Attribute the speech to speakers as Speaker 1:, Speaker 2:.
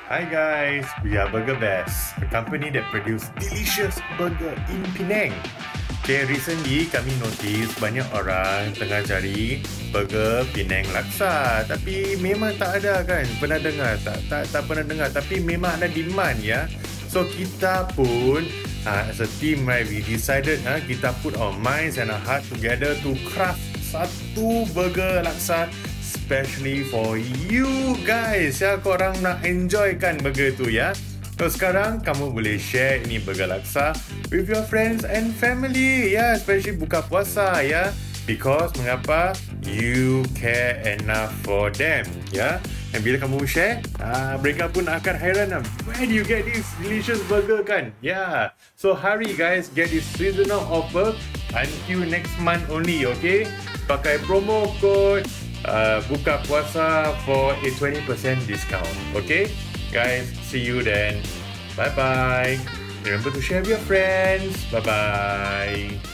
Speaker 1: Hi guys, we are Burger Best, a company that produce delicious burger in Penang. Okay, recently kami notice banyak orang tengah cari burger Penang Laksa, tapi memang tak ada kan? Pernah dengar? Tak pernah dengar, tapi memang ada demand ya. So kita pun as a team, right, we decided kita put our minds and our heart together to craft satu burger laksa especially for you guys ya, korang nak enjoy kan burger tu ya. So sekarang kamu boleh share ini burger laksa with your friends and family ya, especially buka puasa ya. Because mengapa? You care enough for them ya. Dan bila kamu share, mereka pun akan hairan where do you get this delicious burger kan? Yeah. So hurry guys, get this seasonal offer until next month only, okay? Pakai promo code buka puasa for a 20% discount. Okay? Guys, see you then. Bye-bye. Remember to share with your friends. Bye-bye.